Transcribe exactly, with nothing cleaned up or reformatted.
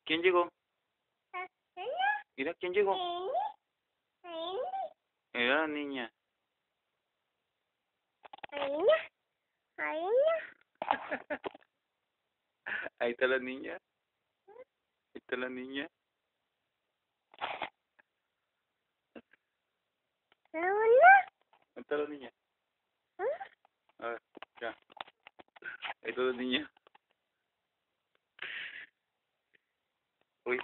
¿Quién llegó? Mira, ¿quién llegó? Mira la niña. Ahí está la niña. Ahí está la niña. ¿Dónde está la niña? A ver, ya. Ahí está la niña.